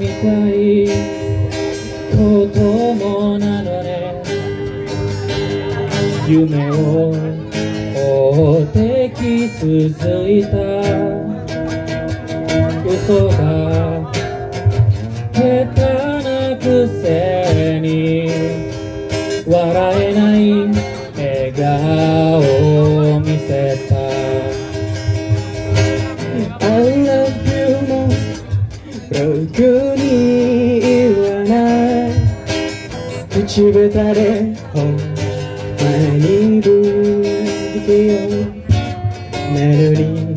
みたいこともなのね。夢を追ってき続いた嘘が下手なくせに笑えない笑顔を見せた。 I love you もろくに言わない口下手でほんまに不器用なのに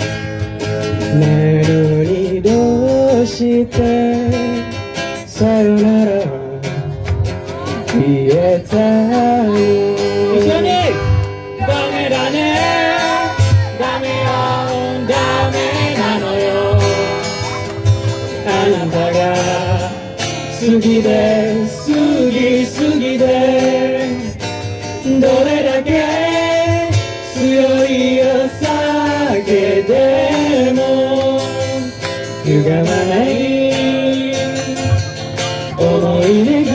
どうしてさよなら言えたの。一緒にダメだねダメよダメなのよ。あなたが好きで好きでどれだけ強いお酒でも歪まない思い出が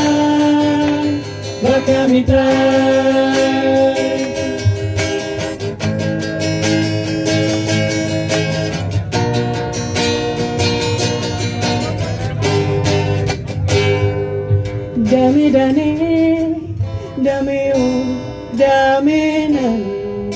バカみたい。ダメだねダメよダメなの。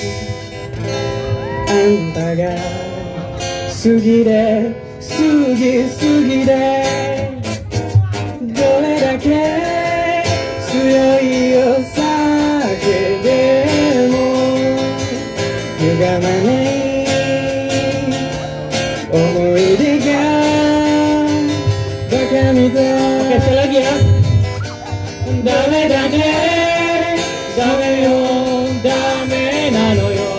あんたが好きで好きでどれだけ強いお酒でも歪まない思い出がバカみたい。Oke, sekali lagi ya. ダメだねダメよダメなのよ。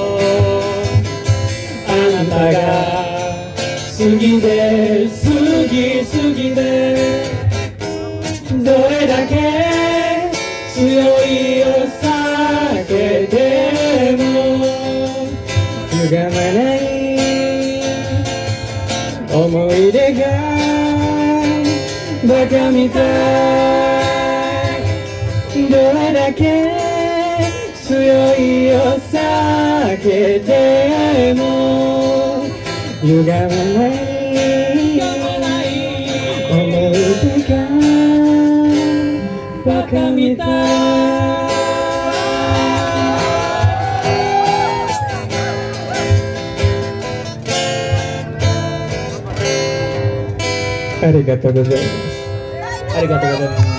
あなたが好きで好きでどれだけ強いお酒でも歪まない思い出がバカみたい。どれだけ強いお酒でも歪まない思い出がバカみたい。ありがとうございます。ありがとうございます。